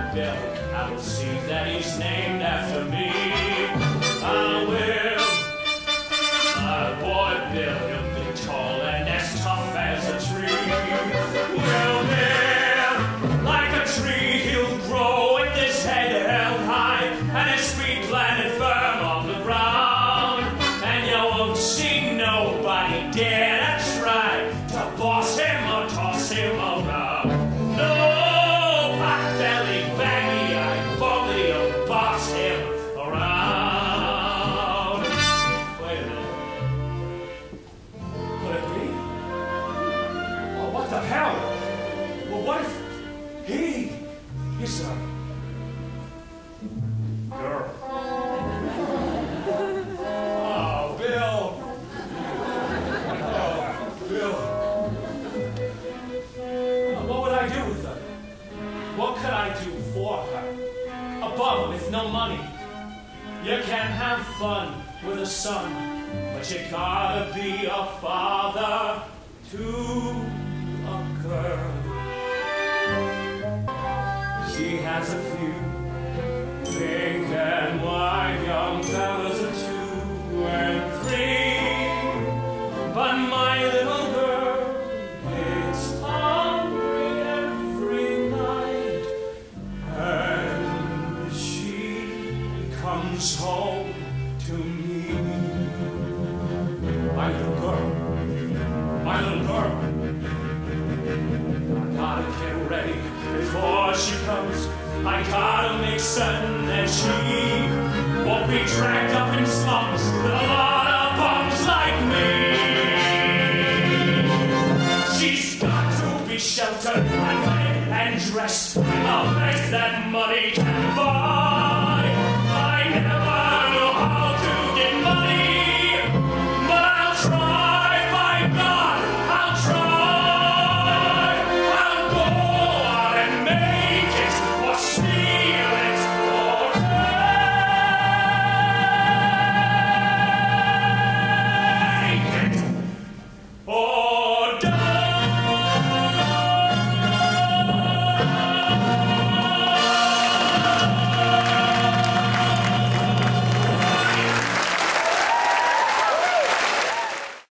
Bill. I will see that he's named after me. I will. My boy Bill, he'll be tall and as tough as a tree. Will Bill, like a tree, he'll grow with his head held high and his feet planted firm on the ground. And you won't see nobody dare to try to boss him or toss him around. No, pot-belly, baggy-eyed, bully, will boss him around. Wait a minute. Could it be? Oh, what the hell? Well, what if he's a girl? Oh, Bill. Oh, Bill. What would I do with her? What could I do for her? Above, with no money. You can have fun with a son, but you gotta be a father to a girl. She has a few pink and white young fellas or 2 and 3, but my little girl is hungry every night, and she comes home to me. My little girl, my little girl. I gotta get ready before she comes. I gotta make certain that she won't be dragged up in slums with a lot of bums like me. She's got to be sheltered and fed and dressed in a place that money can buy.